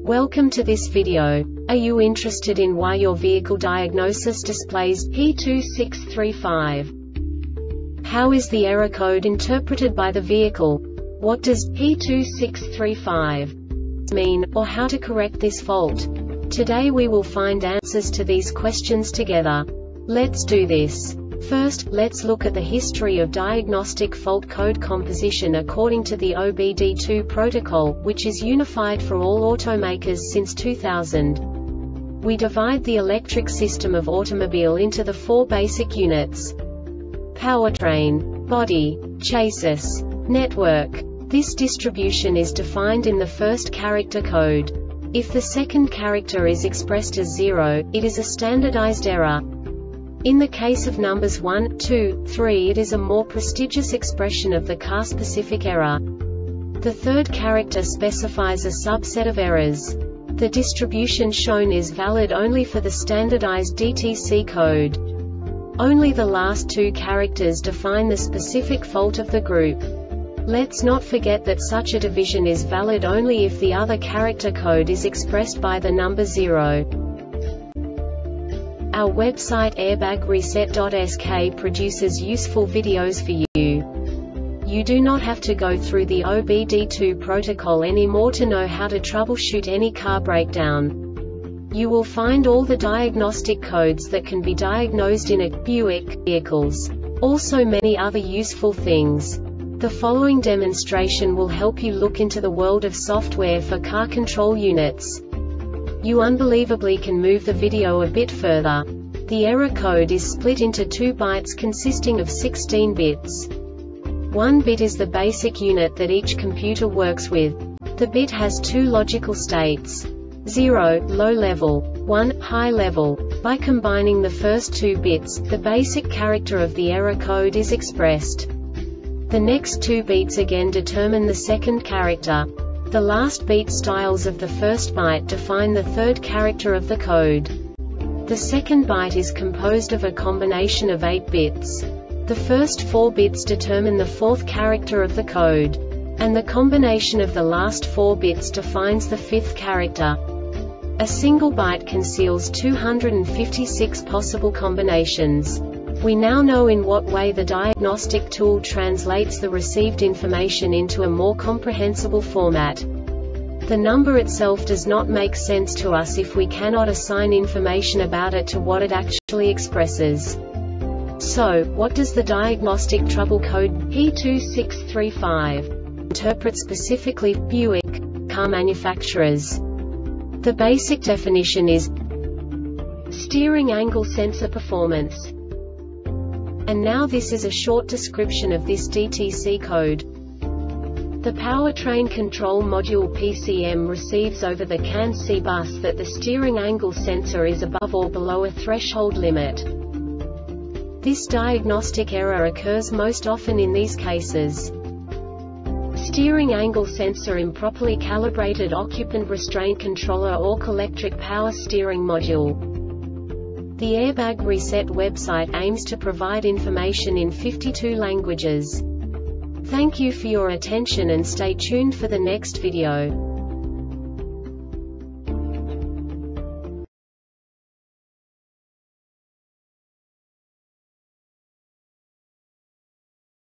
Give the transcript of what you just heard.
Welcome to this video. Are you interested in why your vehicle diagnosis displays P2635? How is the error code interpreted by the vehicle? What does P2635 mean, or how to correct this fault? Today we will find answers to these questions together. Let's do this. First, let's look at the history of diagnostic fault code composition according to the OBD2 protocol, which is unified for all automakers since 2000. We divide the electric system of automobile into the four basic units: powertrain, body, chassis, network. This distribution is defined in the first character code. If the second character is expressed as 0, it is a standardized error. In the case of numbers 1, 2, 3, it is a more prestigious expression of the car-specific error. The third character specifies a subset of errors. The distribution shown is valid only for the standardized DTC code. Only the last two characters define the specific fault of the group. Let's not forget that such a division is valid only if the other character code is expressed by the number 0. Our website airbagreset.sk produces useful videos for you. You do not have to go through the OBD2 protocol anymore to know how to troubleshoot any car breakdown. You will find all the diagnostic codes that can be diagnosed in a Buick vehicles. Also many other useful things. The following demonstration will help you look into the world of software for car control units. You unbelievably can move the video a bit further. The error code is split into 2 bytes consisting of 16 bits. 1 bit is the basic unit that each computer works with. The bit has 2 logical states: 0, low level, 1, high level. By combining the first 2 bits, the basic character of the error code is expressed. The next 2 beats again determine the second character. The last beat styles of the first byte define the third character of the code. The second byte is composed of a combination of 8 bits. The first 4 bits determine the fourth character of the code. And the combination of the last 4 bits defines the fifth character. A single byte conceals 256 possible combinations. We now know in what way the diagnostic tool translates the received information into a more comprehensible format. The number itself does not make sense to us if we cannot assign information about it to what it actually expresses. So, what does the diagnostic trouble code P2635 interpret specifically for Buick car manufacturers? The basic definition is steering angle sensor performance. And now this is a short description of this DTC code. The powertrain control module PCM receives over the CAN-C bus that the steering angle sensor is above or below a threshold limit. This diagnostic error occurs most often in these cases: steering angle sensor improperly calibrated, occupant restraint controller or electric power steering module. The Airbag Reset website aims to provide information in 52 languages. Thank you for your attention and stay tuned for the next video.